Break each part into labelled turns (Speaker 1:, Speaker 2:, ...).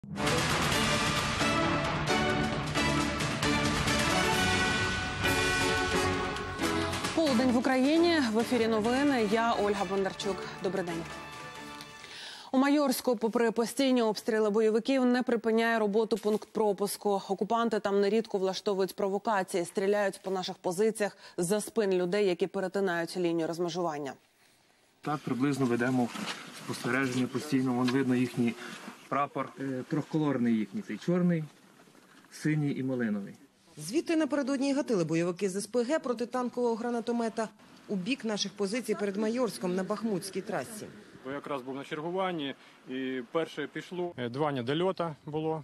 Speaker 1: Полудень в Україні. В ефірі новини. Я Ольга Бондарчук. Добрий день. У Майорську, попри постійні обстріли бойовиків, не припиняє роботу пункт пропуску. Окупанти там нерідко влаштовують провокації, стріляють по наших позиціях з-за спин людей, які перетинають лінію розмежування.
Speaker 2: Так приблизно ведемо спостереження постійно. Вон видно їхній прапор, трьохколорний їхній, цей чорний, синій і малиновий.
Speaker 3: Звідти напередодні гатили бойовики з СПГ протитанкового гранатомета у бік наших позицій перед Майорськом на Бахмутській трасі.
Speaker 4: Я якраз був на чергуванні, і перше пішло. 2 недольоти було,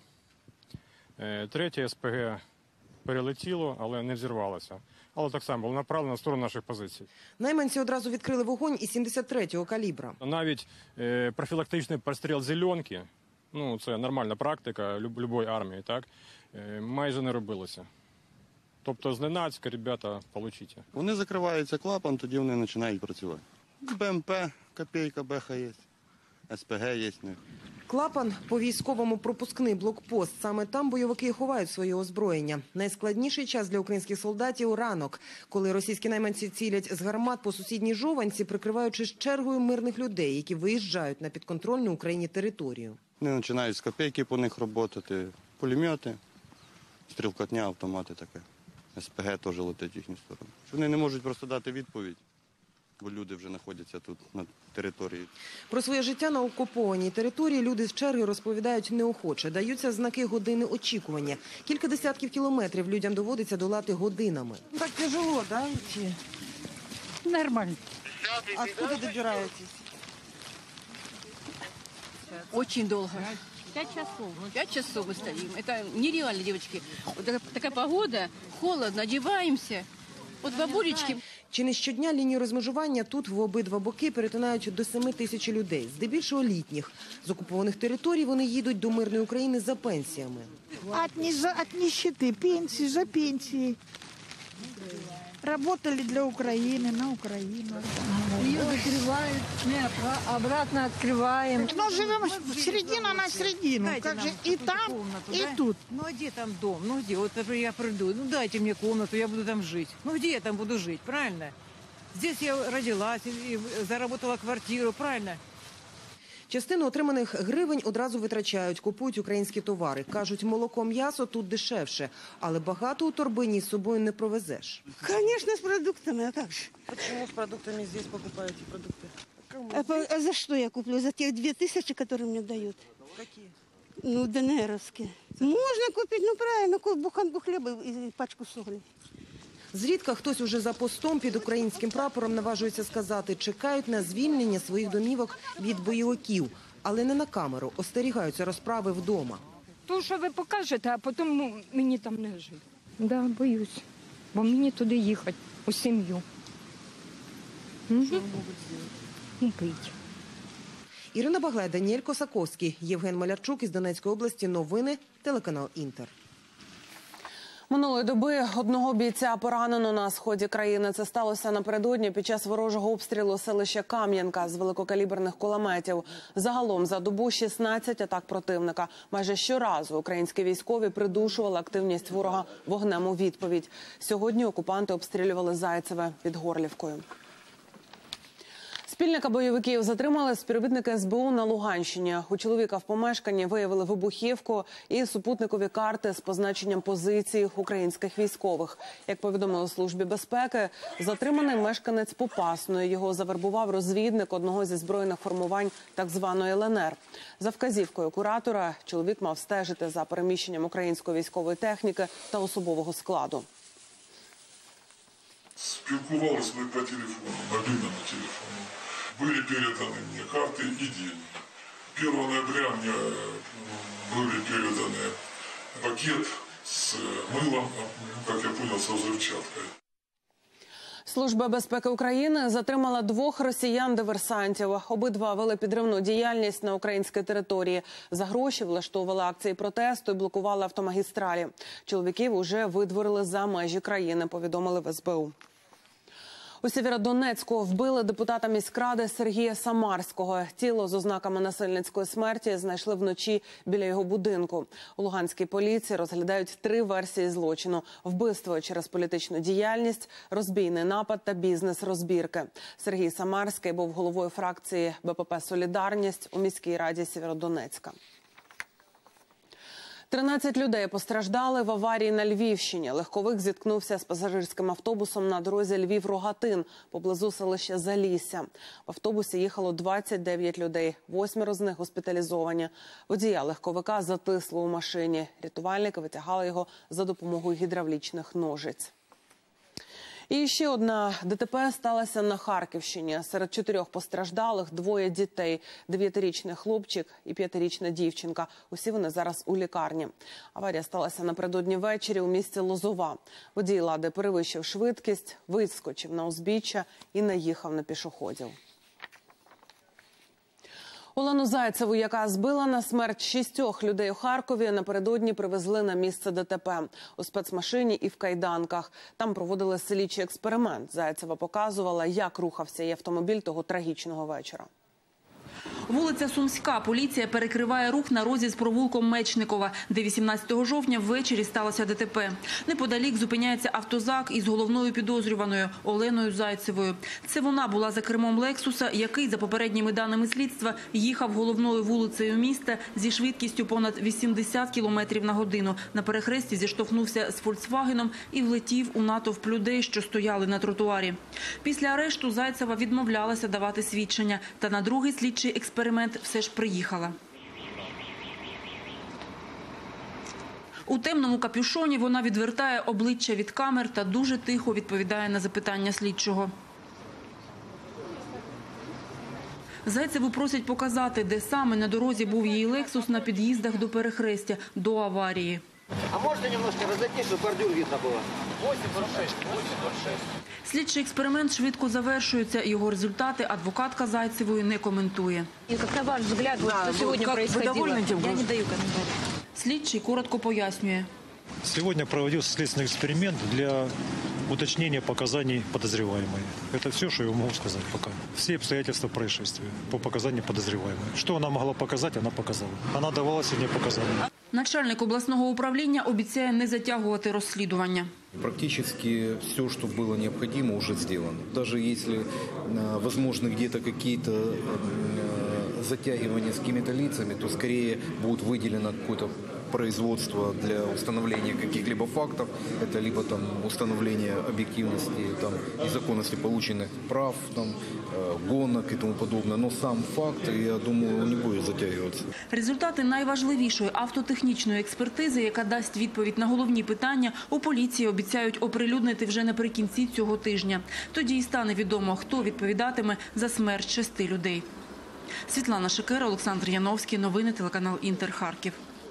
Speaker 4: 3 СПГ перелетіло, але не взірвалося. Але так само було направлено в сторону наших позицій.
Speaker 3: Найманці одразу відкрили вогонь із 73-го калібра.
Speaker 4: Навіть профілактичний постріл зеленки, ну це нормальна практика будь-якої армії, так, майже не робилося. Тобто зненацька, ребята, получите.
Speaker 5: Вони закриваються клапан, тоді вони починають працювати. БМП, копійка, беха є, СПГ є.
Speaker 3: Клапан – по-військовому пропускний блокпост. Саме там бойовики ховають своє озброєння. Найскладніший час для українських солдатів – ранок, коли російські найманці цілять з гармат по сусідній Жованці, прикриваючись чергою мирних людей, які виїжджають на підконтрольну Україні територію.
Speaker 5: Вони починають з копійки по них працювати, пулемети, стрілкотня, автомати таке. СПГ теж летить в їхню сторону. Вони не можуть просто дати відповідь, бо люди вже знаходяться тут на території.
Speaker 3: Про своє життя на окупованій території люди з черги розповідають неохоче. Даються знаки години очікування. Кілька десятків кілометрів людям доводиться долати годинами.
Speaker 6: Так тяжело, да, идти? Нормально. Откуда добираетесь?
Speaker 7: Очень долго. 5 часов. 5 часов мы стоим. Это нереально, девочки. Вот такая погода, холодно, одеваемся. Вот бабулечки.
Speaker 3: Чи не щодня лінію розмежування тут в обидва боки перетинають до 7 тисяч людей, здебільшого літніх. З окупованих територій вони їдуть до мирної України за пенсіями.
Speaker 6: От нищеты, пенсии за пенсией. Работали для Украины, на Украину.
Speaker 8: Ее закрывают, мы обратно открываем.
Speaker 6: Но живем середина на середину. Как же и там, и тут.
Speaker 8: Ну а где там дом? Ну где? Вот например, я приду, ну дайте мне комнату, я буду там жить. Ну где я там буду жить, правильно? Здесь я родилась и заработала квартиру, правильно?
Speaker 3: Частину отриманих гривень одразу витрачають, купують українські товари. Кажуть, молоко, м'ясо тут дешевше, але багато у торбині з собою не провезеш.
Speaker 6: Конечно, с продуктами, а как же?
Speaker 3: Чому з продуктами здесь покупаєте продукти?
Speaker 6: А за что я куплю? За те 2000, которые мне дают?
Speaker 3: Які?
Speaker 6: Ну, ДНРовские. Можно купить, ну правильно, буханку хлеба и пачку соли.
Speaker 3: Зрідка хтось уже за постом під українським прапором наважується сказати, чекають на звільнення своїх домівок від бойовиків. Але не на камеру, остерігаються розправи вдома.
Speaker 9: То, що ви покажете, а потім мені там не жити. Да, боюсь, бо мені туди їхати, у сім'ю. Що ви можуть зробити? Убити.
Speaker 3: Ірина Баглай, Даніель Косаковський, Євген Малярчук із Донецької області. Новини, телеканал «Інтер».
Speaker 1: Минулої доби одного бійця поранено на сході країни. Це сталося напередодні під час ворожого обстрілу селища Кам'янка з великокаліберних кулеметів. Загалом за добу 16 атак противника. Майже щоразу українські військові придушували активність ворога вогнем у відповідь. Сьогодні окупанти обстрілювали Зайцеве під Горлівкою. Спільника бойовиків затримали співробітники СБУ на Луганщині. У чоловіка в помешканні виявили вибухівку і супутникові карти з позначенням позицій українських військових. Як повідомили у Службі безпеки, затриманий мешканець Попасної. Його завербував розвідник одного зі збройних формувань так званої ЛНР. За вказівкою куратора, чоловік мав стежити за переміщенням української військової техніки та особового складу.
Speaker 10: Спілкувалися ми по телефону, мобільному телефону. Были переданы мне карты и деньги. 1 ноября мне были переданы пакет с мылом, как я понял, со взрывчаткой.
Speaker 1: Служба безпеки України затримала 2 росіян-диверсантів. Обидва вели підривну діяльність на українській території. За гроші влаштовували акції протесту і блокували автомагістралі. Чоловіків уже видворили за межі країни, повідомили в СБУ. У Сєвєродонецьку вбили депутата міськради Сергія Самарського. Тіло з ознаками насильницької смерті знайшли вночі біля його будинку. У Луганській поліції розглядають 3 версії злочину – вбивство через політичну діяльність, розбійний напад та бізнес-розбірки. Сергій Самарський був головою фракції БПП «Солідарність» у міській раді Сєвєродонецька. 13 людей постраждали в аварії на Львівщині. Легковик зіткнувся з пасажирським автобусом на дорозі Львів-Рогатин, поблизу селища Залісся. В автобусі їхало 29 людей, 8 з них госпіталізовані. Водія легковика затисло у машині. Рятувальники витягали його за допомогою гідравлічних ножиць. І ще одна ДТП сталася на Харківщині. Серед 4 постраждалих 2 дітей – 9-річний хлопчик і 5-річна дівчинка. Усі вони зараз у лікарні. Аварія сталася напередодні ввечері у місті Лозова. Водій «Лади» перевищив швидкість, вискочив на узбіччя і наїхав на пішоходів. Олену Зайцеву, яка збила на смерть 6 людей у Харкові, напередодні привезли на місце ДТП. У спецмашині і в кайданках. Там проводили слідчий експеримент. Зайцева показувала, як рухався її автомобіль того трагічного вечора.
Speaker 11: Вулиця Сумська. Поліція перекриває рух на розі з провулком Мечникова, де 18 жовтня ввечері сталося ДТП. Неподалік зупиняється автозак із головною підозрюваною Оленою Зайцевою. Це вона була за кермом «Лексуса», який, за попередніми даними слідства, їхав головною вулицею міста зі швидкістю понад 80 км на годину. На перехресті зіштовхнувся з «Фольксвагеном» і влетів у натовп людей, що стояли на тротуарі. Після арешту Зайцева відмовлялася давати свідчення, та на другий слідчий експеримент все ж приїхала. У темному капюшоні вона відвертає обличчя від камер та дуже тихо відповідає на запитання слідчого. Зайцеву просять показати, де саме на дорозі був її «Лексус» на під'їздах до перехрестя, до аварії.
Speaker 12: А можете немножко розійти, щоб бордюр видно було? 8,6.
Speaker 11: Слідчий експеримент швидко завершується. Його результати адвокатка Зайцевої не коментує.
Speaker 7: Як на ваш взгляд, що сьогодні происходило? Я не даю коментарів.
Speaker 11: Слідчий коротко пояснює.
Speaker 13: Сегодня проводился следственный эксперимент для уточнения показаний подозреваемой. Это все, что я могу сказать пока. Все обстоятельства происшествия по показаниям подозреваемой. Что она могла показать, она показала. Она давала сегодня показания.
Speaker 11: Начальник обласного управління обіцяє не затягувати розслідування.
Speaker 14: Практически все, что было необходимо, уже сделано. Даже если возможны где-то какие-то затягивания с какими-то лицами, то скорее будет выделено какое-то производство для установления каких-либо фактов. Это либо там установление объективности там, и законности полученных прав, там, гонок и тому подобное. Но сам факт, я думаю, не будет затягиваться.
Speaker 11: Результати найважливішої автотехнічної експертизи, яка дасть відповідь на головні питання, у поліції обіцяють оприлюднити вже наприкінці цього тижня. Тоді і стане відомо, хто відповідатиме за смерть 6 людей. Світлана Шикера, Олександр Яновський. Новини телеканал «Інтер», Харків.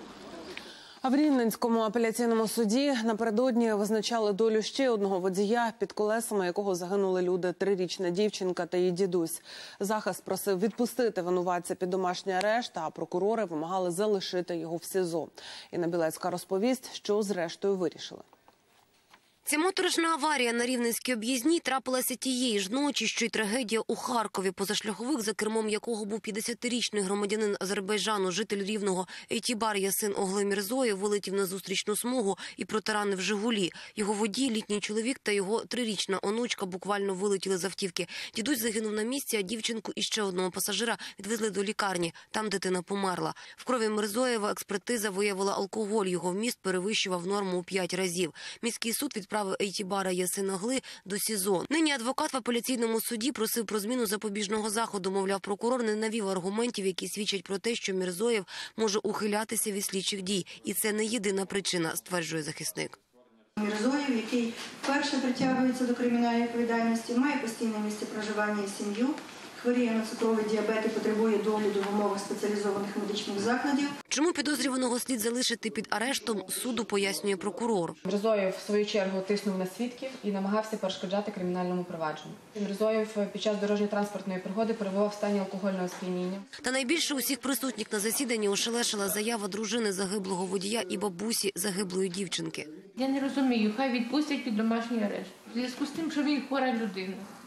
Speaker 1: А в Рівненському апеляційному суді напередодні визначали долю ще одного водія, під колесами якого загинули люди – 3-річна дівчинка та її дідусь. Захист просив відпустити винуватця під домашній арешт, а прокурори вимагали залишити його в СІЗО. Інна Білецька розповість, що зрештою вирішили.
Speaker 15: Ця моторошна аварія на Рівненській об'їзній трапилася тієї ж ночі, що й трагедія у Харкові. Позашляховик, за кермом якого був 50-річний громадянин Азербайджану, житель Рівного Ейтібар Ясин Огли Мірзоєв, вилетів на зустрічну смугу і протаранив «Жигулі». Його водій, літній чоловік та його 3-річна онучка буквально вилетіли з автівки. Дідусь загинув на місці, а дівчинку і ще одного пасажира відвезли до лікарні. Там дитина померла. В крові Мірзоєва експертиза виявила алкоголь. Його вміст перевищував норму у 5 разів. Міський суд відправив Ейтібара Ясина Огли до СІЗО. Нині адвокат в апеляційному суді просив про зміну запобіжного заходу. Мовляв, прокурор не навів аргументів, які свідчать про те, що Мірзоєв може ухилятися від слідчих дій. І це не єдина причина, стверджує захисник.
Speaker 16: Мірзоєв, який вперше притягується до кримінальної відповідальності, має постійне місце проживання і сім'ю, хворіє на цукровий діабет і потребує догляду в умовах спеціалізованих медичних закладів.
Speaker 15: Чому підозрюваного слід залишити під арештом, суду пояснює прокурор.
Speaker 17: Мірзоєв, в свою чергу, тиснув на свідків і намагався перешкоджати кримінальному провадженню. Мірзоєв під час дорожньо-транспортної пригоди перебував в стані алкогольного сп'яніння.
Speaker 15: Та найбільше усіх присутніх на засіданні ошелешила заява дружини загиблого водія і бабусі загиблої дівчинки.
Speaker 18: Я не розумію, хай відпустять під домашній арешт. В зв'язку з тим, що він хвора людина.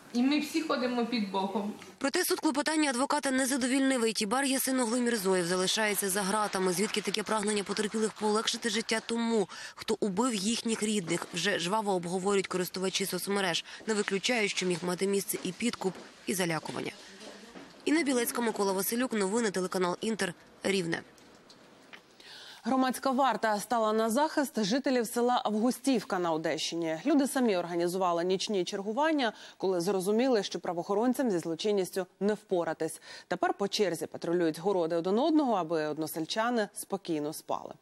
Speaker 18: І ми всі ходимо під Богом.
Speaker 15: Проте суд клопотання адвоката не задовільнив. Айтібар Ясиноглу Мірзоєв залишається за ґратами. Звідки таке прагнення потерпілих полегшити життя тому, хто убив їхніх рідних, вже жваво обговорюють користувачі соцмереж. Не виключають, що міг мати місце і підкуп, і залякування. Інна Білецька, Микола Василюк, новини, телеканал «Інтер», Рівне.
Speaker 1: Громадська варта стала на захист жителів села Августівка на Одещині. Люди самі організували нічні чергування, коли зрозуміли, що правоохоронцям зі злочинністю не впоратись. Тепер по черзі патрулюють городи один одного, аби односельчани спокійно спали.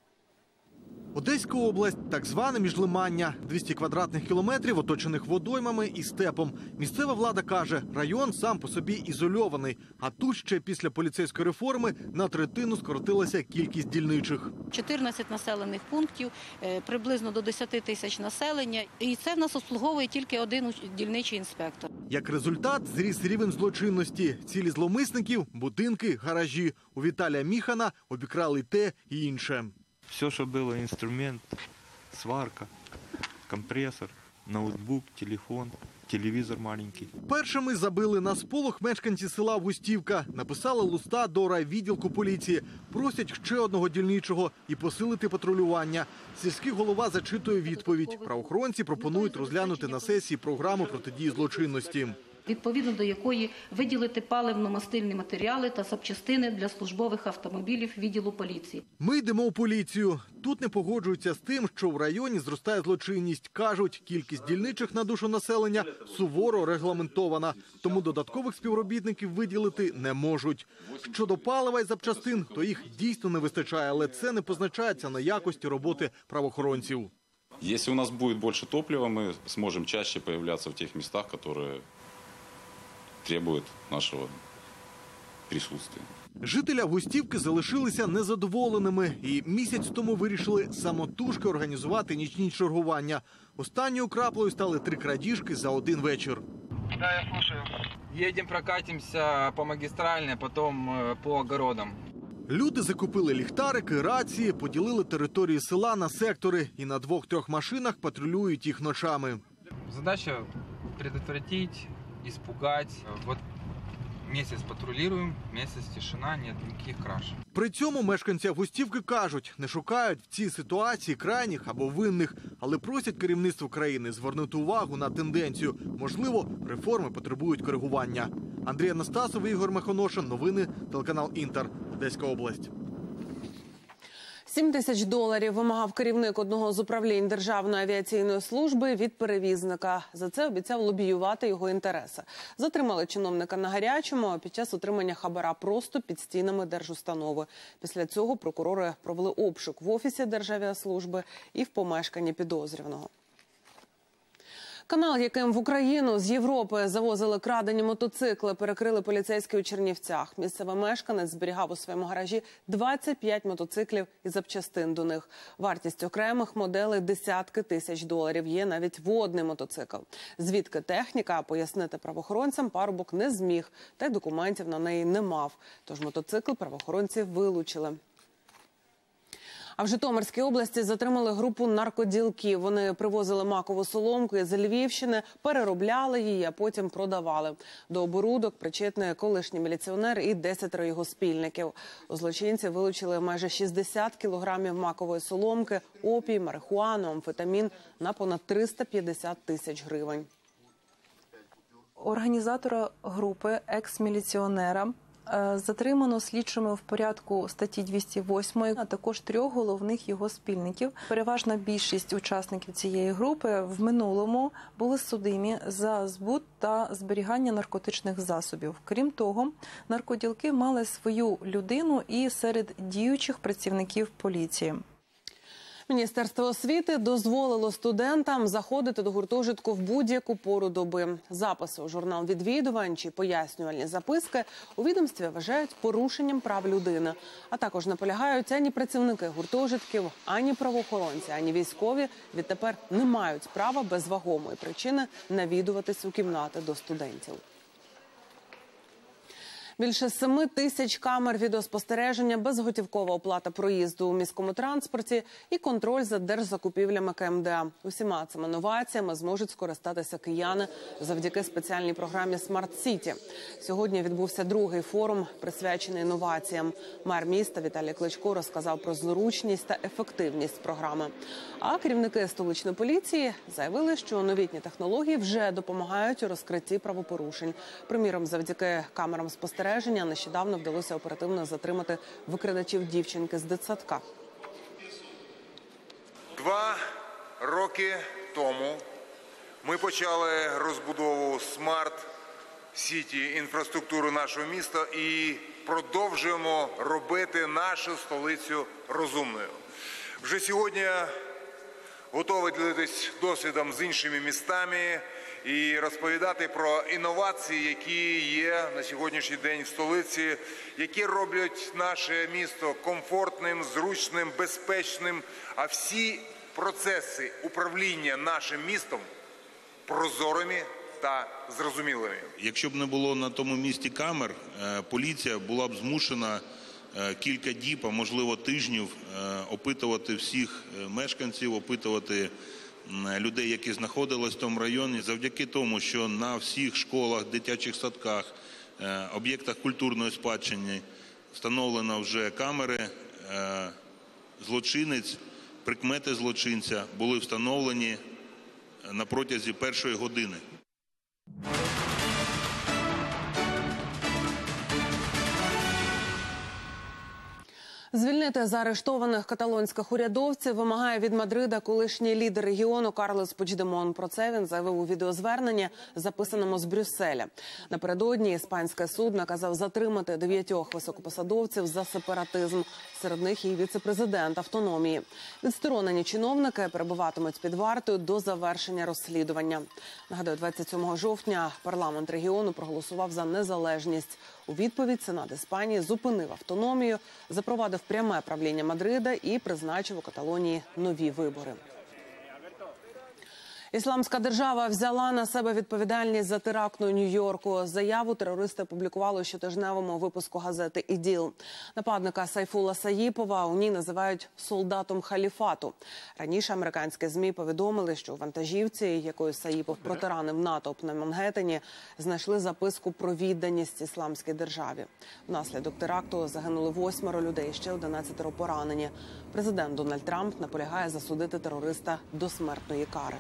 Speaker 19: Одеська область – так зване міжлимання. 200 квадратних кілометрів, оточених водоймами і степом. Місцева влада каже, район сам по собі ізольований. А тут ще після поліцейської реформи на третину скоротилася кількість дільничих.
Speaker 20: 14 населених пунктів, приблизно до 10 тисяч населення. І це в нас обслуговує тільки один дільничий інспектор.
Speaker 19: Як результат, зріс рівень злочинності. Цілі зловмисників – будинки, гаражі. У Віталія Міхана обікрали те і інше.
Speaker 21: Все, що було, інструмент, сварка, компресор, ноутбук, телефон, телевізор маленький.
Speaker 19: Першими забили на сполох мешканці села Августівка. Написали листа до райвідділку поліції. Просять ще одного дільничого і посилити патрулювання. Сільський голова зачитує відповідь. Правоохоронці пропонують розглянути на сесії програму протидії злочинності,
Speaker 20: відповідно до якої виділити паливно-мастильні матеріали та запчастини для службових автомобілів відділу поліції.
Speaker 19: Ми йдемо у поліцію. Тут не погоджуються з тим, що в районі зростає злочинність. Кажуть, кількість дільничих на душу населення суворо регламентована. Тому додаткових співробітників виділити не можуть. Щодо палива і запчастин, то їх дійсно не вистачає, але це не позначається на якості роботи правоохоронців.
Speaker 22: Якщо у нас буде більше топлива, ми зможемо чаще з'являтися в тих містах, які требует нашого присутствия.
Speaker 19: Жителі Августівки залишилися незадоволеними і місяць тому вирішили самотужки організувати нічні чергування. Останньою краплею стали 3 крадіжки за один вечір.
Speaker 23: Да, я слушаю. Едем, прокатимся по магистральной, потом по огородам.
Speaker 19: Люди закупили ліхтарики, рації, поділили території села на сектори і на 2-3 машинах патрулюють їх ночами.
Speaker 23: Задача предотвратить, испугать. Вот месяц патрулируем, месяц тишина, нет никаких краж.
Speaker 19: При цьому мешканці Августівки кажуть, не шукають в цій ситуації крайніх або винних, але просять керівництво країни звернути увагу на тенденцію. Можливо, реформи потребують коригування. Андрій Анастасов, Ігор Мехоношин. Новини, телеканал «Інтер», Одеська область.
Speaker 1: $7 тисяч вимагав керівник одного з управлінь Державної авіаційної служби від перевізника. За це обіцяв лобіювати його інтереси. Затримали чиновника на гарячому під час отримання хабара просто під стінами держустанови. Після цього прокурори провели обшук в офісі Державіаслужби і в помешканні підозрюваного. Канал, яким в Україну з Європи завозили крадені мотоцикли, перекрили поліцейські у Чернівцях. Місцевий мешканець зберігав у своєму гаражі 25 мотоциклів і запчастин до них. Вартість окремих моделей – десятки тисяч доларів. Є навіть водний мотоцикл. Звідки техніка, пояснити правоохоронцям парубок не зміг, та й документів на неї не мав. Тож мотоцикл правоохоронці вилучили. А в Житомирській області затримали групу наркоділків. Вони привозили макову соломку із Львівщини, переробляли її, а потім продавали. До оборудок причетний колишній міліціонер і 10 його спільників. У злочинців вилучили майже 60 кілограмів макової соломки, опій, марихуану, амфетамін на понад 350 тисяч гривень.
Speaker 24: Організатора групи, екс-міліціонера, затримано слідчими в порядку статті 208, а також 3 головних його спільників. Переважна більшість учасників цієї групи в минулому були судимі за збут та зберігання наркотичних засобів. Крім того, наркоділки мали свою людину і серед діючих працівників поліції.
Speaker 1: Міністерство освіти дозволило студентам заходити до гуртожитку в будь-яку пору доби. Записи у журнал відвідувань чи пояснювальні записки у відомстві вважають порушенням прав людини. А також наполягають, ані працівники гуртожитків, ані правоохоронці, ані військові відтепер не мають права без вагомої причини навідуватись у кімнати до студентів. Більше 7 тисяч камер відеоспостереження, безготівкова оплата проїзду у міському транспорті і контроль за держзакупівлями КМДА. Усіма цими новаціями зможуть скористатися кияни завдяки спеціальній програмі «Смарт Сіті». Сьогодні відбувся другий форум, присвячений інноваціям. Мер міста Віталій Кличко розказав про зручність та ефективність програми. А керівники столичної поліції заявили, що новітні технології вже допомагають у розкритті правопорушень. Приміром, завдяки камерам спостереження нещодавно вдалося оперативно затримати викрадачів дівчинки з дитсадка.
Speaker 2: 2 роки тому ми почали розбудову смарт-сіті інфраструктури нашого міста і продовжуємо робити нашу столицю розумною. Вже сьогодні готові ділитись досвідом з іншими містами і розповідати про інновації, які є на сьогоднішній день в столиці, які роблять наше місто комфортним, зручним, безпечним, а всі процеси управління нашим містом прозорими та зрозумілими.
Speaker 4: Якщо б не було на тому місці камер, поліція була б змушена кілька діб, а можливо тижнів, опитувати всіх мешканців, опитувати людей, які знаходились в тому районі. Завдяки тому, що на всіх школах, дитячих садках, об'єктах культурної спадщини встановлено вже камери, злочинець, прикмети злочинця були встановлені на протязі першої години.
Speaker 1: Звільнити заарештованих каталонських урядовців вимагає від Мадрида колишній лідер регіону Карлес Пучдемон. Про це він заявив у відеозверненні, записаному з Брюсселя. Напередодні іспанський суд наказав затримати 9 високопосадовців за сепаратизм. Серед них і віце-президент автономії. Відсторонені чиновники перебуватимуть під вартою до завершення розслідування. Нагадаю, 27 жовтня парламент регіону проголосував за незалежність. У відповідь Сенат Іспанії зупинив автономію, запровадив пряме правління Мадрида і призначив у Каталонії нові вибори. Ісламська держава взяла на себе відповідальність за теракт у Нью-Йорку. Заяву терористи опублікували у щотижневому випуску газети «Іділ». Нападника Сайфула Саїпова у ній називають солдатом халіфату. Раніше американські ЗМІ повідомили, що у вантажівці, якою Саїпов протаранив натовп на Мангеттені, знайшли записку про відданість ісламській державі. Внаслідок теракту загинули 8 людей, ще 11 поранені. Президент Дональд Трамп наполягає засудити терориста до смертної кари.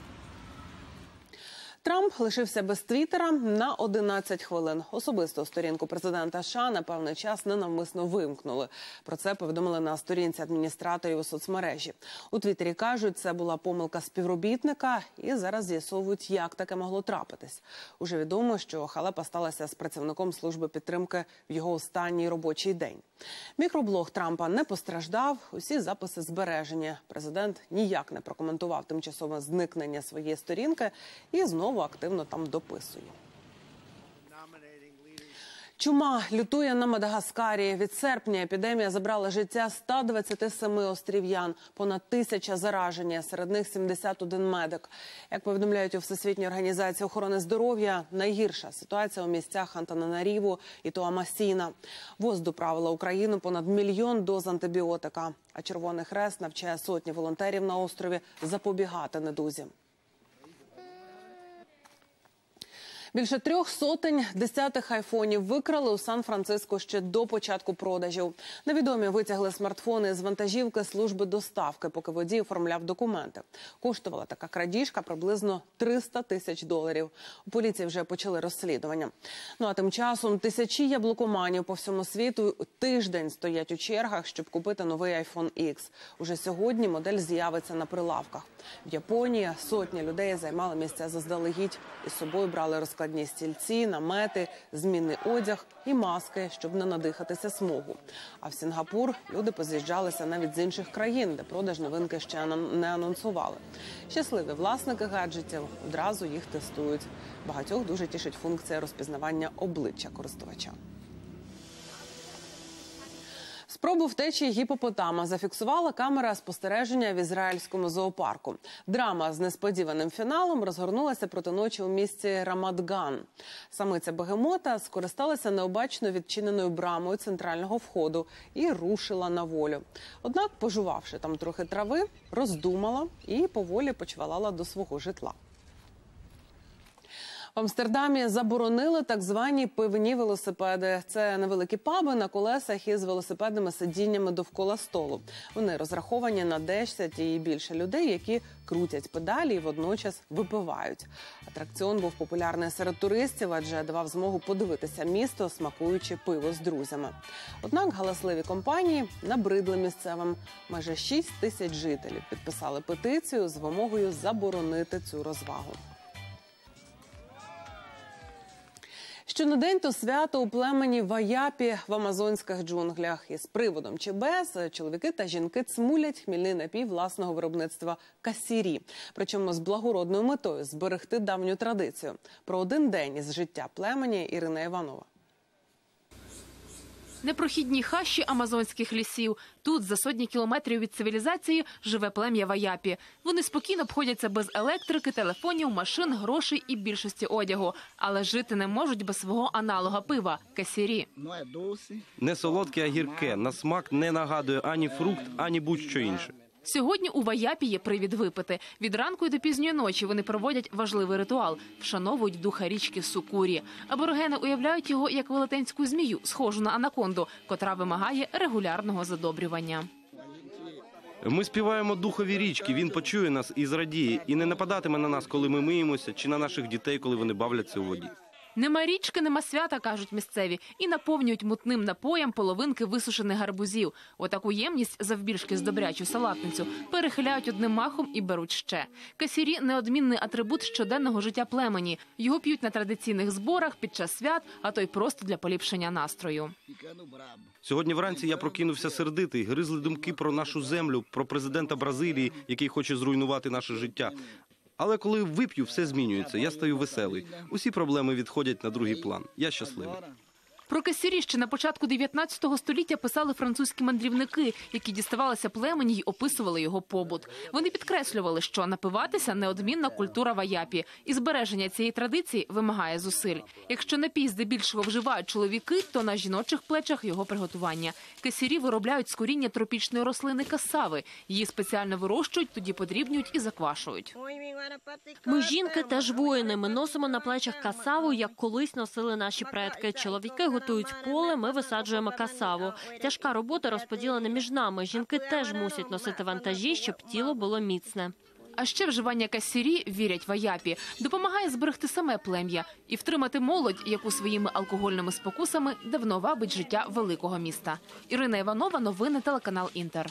Speaker 1: Трамп лишився без твіттера на 11 хвилин. Особисту сторінку президента США на певний час ненавмисно вимкнули. Про це повідомили на сторінці адміністраторів у соцмережі. У твіттері кажуть, це була помилка співробітника і зараз з'ясовують, як таке могло трапитись. Уже відомо, що халепа сталася з працівником служби підтримки в його останній робочий день. Мікроблог Трампа не постраждав, усі записи збережені. Президент ніяк не прокоментував тимчасове зникнення своєї сторінки і знову активно там дописує. Чума лютує на Мадагаскарі. Від серпня епідемія забрала життя 127 острів'ян. Понад 1000 заражені, серед них 71 медик. Як повідомляють у Всесвітній організації охорони здоров'я, найгірша ситуація у місцях Антананаріву і Туамасіна. ВОЗ доправила Україну понад 1 мільйон доз антибіотика. А Червоний Хрест навчає сотні волонтерів на острові запобігати недузі. Більше 300 десятих айфонів викрали у Сан-Франциско ще до початку продажів. Невідомі витягли смартфони з вантажівки служби доставки, поки водій оформляв документи. Коштувала така крадіжка приблизно $300 000. У поліції вже почали розслідування. Ну а тим часом тисячі яблукоманів по всьому світу тиждень стоять у чергах, щоб купити новий iPhone X. Уже сьогодні модель з'явиться на прилавках. В Японії сотні людей займали місця заздалегідь. Із собою брали розкладні стільці, намети, змінний одяг і маски, щоб не надихатися смогу. А в Сінгапур люди поз'їжджалися навіть з інших країн, де продаж новинки ще не анонсували. Щасливі власники гаджетів одразу їх тестують. Багатьох дуже тішить функція розпізнавання обличчя користувача. Спробу втечі гіпопотама зафіксувала камера спостереження в ізраїльському зоопарку. Драма з несподіваним фіналом розгорнулася проти ночі у місті Рамат-Ган. Самиця бегемота скористалася необачно відчиненою брамою центрального входу і рушила на волю. Однак, пожувавши там трохи трави, роздумала і поволі почвалала до свого житла. В Амстердамі заборонили так звані пивні велосипеди. Це невеликі паби на колесах із велосипедними сидіннями довкола столу. Вони розраховані на 10 і більше людей, які крутять педалі і водночас випивають. Атракціон був популярний серед туристів, адже давав змогу подивитися місто, смакуючи пиво з друзями. Однак галасливі компанії набридли місцевим. Майже 6 тисяч жителів підписали петицію з вимогою заборонити цю розвагу. Що не день, то свято у племені Ваяпі в амазонських джунглях. Із приводом чи без, чоловіки та жінки цмулять хмільний напій власного виробництва касірі. Причому з благородною метою – зберегти давню традицію. Про один день із життя племені Ірина Іванова.
Speaker 5: Непрохідні хащі амазонських лісів. Тут, за сотні кілометрів від цивілізації, живе плем'я Ваяпі. Вони спокійно обходяться без електрики, телефонів, машин, грошей і більшості одягу. Але жити не можуть без свого аналога пива – касірі.
Speaker 6: Не солодке, а гірке. На смак не нагадує ані фрукт, ані будь-що інше.
Speaker 5: Сьогодні у Ваяпі є привід випити. Від ранку і до пізньої ночі вони проводять важливий ритуал – вшановують духа річки Сукурі. Аборигени уявляють його як велетенську змію, схожу на анаконду, котра вимагає регулярного задобрювання.
Speaker 6: Ми співаємо духові річки, він почує нас і зрадіє, і не нападатиме на нас, коли ми миємося, чи на наших дітей, коли вони бавляться у воді.
Speaker 5: Нема річки, нема свята, кажуть місцеві, і наповнюють мутним напоєм половинки висушених гарбузів. Отаку ємність завбільшки з добрячу салатницю перехиляють одним махом і беруть ще. Касірі – неодмінний атрибут щоденного життя племені. Його п'ють на традиційних зборах, під час свят, а то й просто для поліпшення настрою.
Speaker 6: Сьогодні вранці я прокинувся сердитий, гризли думки про нашу землю, про президента Бразилії, який хоче зруйнувати наше життя. Але коли вип'ю, все змінюється. Я стаю веселий. Усі проблеми відходять на другий план. Я щасливий.
Speaker 5: Про касірі ще на початку 19 століття писали французькі мандрівники, які діставалися племені й описували його побут. Вони підкреслювали, що напиватися – неодмінна культура Ваяпі, і збереження цієї традиції вимагає зусиль. Якщо напій здебільшого вживають чоловіки, то на жіночих плечах його приготування. Касірі виробляють з коріння тропічної рослини касави. Її спеціально вирощують, тоді подрібнюють і заквашують.
Speaker 8: Ми жінки теж воїни. Ми носимо на плечах касаву, як колись носили наші предки. Чоловіки готують поле, ми висаджуємо касаву. Тяжка робота розподілена між нами. Жінки теж мусять носити вантажі, щоб тіло було міцне.
Speaker 5: А ще вживання касірі, вірять Ваяпі, допомагає зберегти саме плем'я і втримати молодь, яку своїми алкогольними спокусами давно вабить життя великого міста. Ірина Іванова, новини, телеканал «Інтер».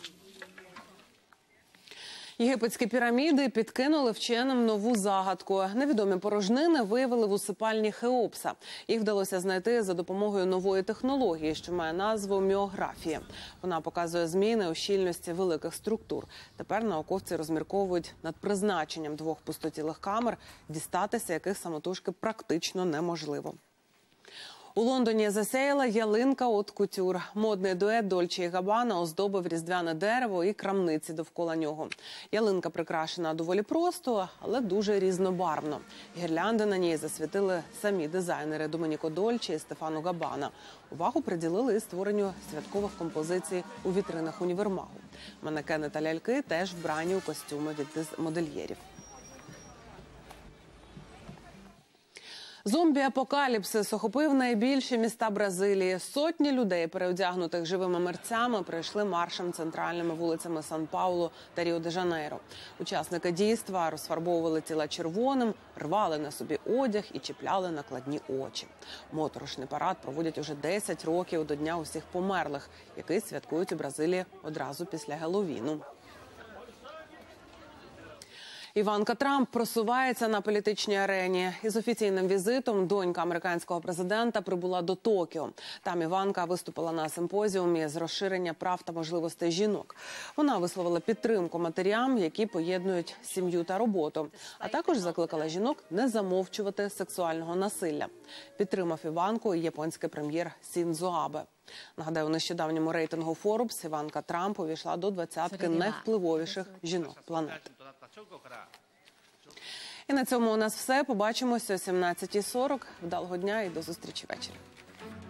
Speaker 1: Єгипетські піраміди підкинули вченим нову загадку. Невідомі порожнини виявили в усипальні Хеопса. Їх вдалося знайти за допомогою нової технології, що має назву міографія. Вона показує зміни у щільності великих структур. Тепер науковці розмірковують над призначенням 2 пустотілих камер, дістатися яких самотужки практично неможливо. У Лондоні засяяла ялинка от кутюр. Модний дует Дольче і Габбана оздобив різдвяне дерево і крамниці довкола нього. Ялинка прикрашена доволі просто, але дуже різнобарвно. Гірлянди на ній засвітили самі дизайнери Домініко Дольче і Стефано Габбана. Увагу приділили і створенню святкових композицій у вітринах універмагу. Манекени та ляльки теж вбрані у костюми від модельєрів. Зомбі-апокаліпсис охопив найбільші міста Бразилії. Сотні людей, переодягнутих живими мерцями, пройшли маршем центральними вулицями Сан-Паулу та Ріо-де-Жанейро. Учасники дійства розфарбовували тіла червоним, рвали на собі одяг і чіпляли накладні очі. Моторошний парад проводять уже 10 років до Дня усіх померлих, який святкують у Бразилії одразу після Геловіну. Іванка Трамп просувається на політичній арені. Із офіційним візитом донька американського президента прибула до Токіо. Там Іванка виступила на симпозіумі з розширення прав та можливостей жінок. Вона висловила підтримку матерям, які поєднують сім'ю та роботу, а також закликала жінок не замовчувати сексуального насилля. Підтримав Іванку і японський прем'єр Сіндзо Абе. Нагадаю, у нещодавньому рейтингу Forbes Іванка Трамп увійшла до 20-ки найвпливовіших жінок планети. І на цьому у нас все. Побачимося о 17:40. Вдалого дня і до зустрічі ввечері.